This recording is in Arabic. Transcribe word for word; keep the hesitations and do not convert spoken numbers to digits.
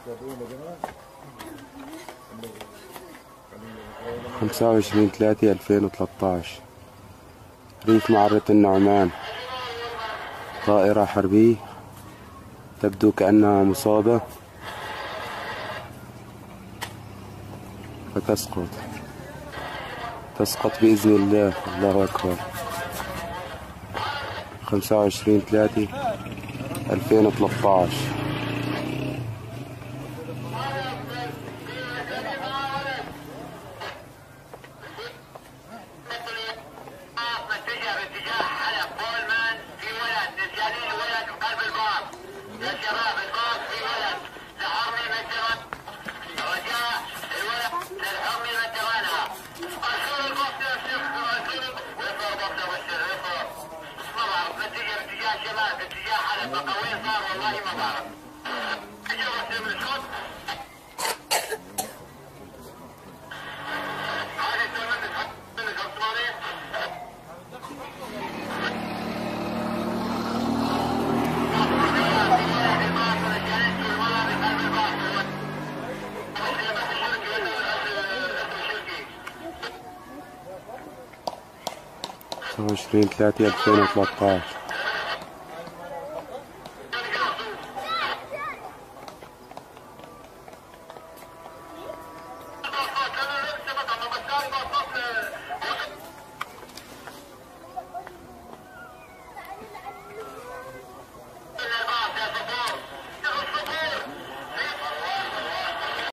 خمسة وعشرين ثلاثة ألفين وثلاثطعش. ريف معرة النعمان. طائرة حربية تبدو كأنها مصابة فتسقط تسقط بإذن الله. الله أكبر. خمسة وعشرين ثلاثة ألفين وثلاثطعش. خمسة وعشرين ثلاثة ألفين وثلاثطعش.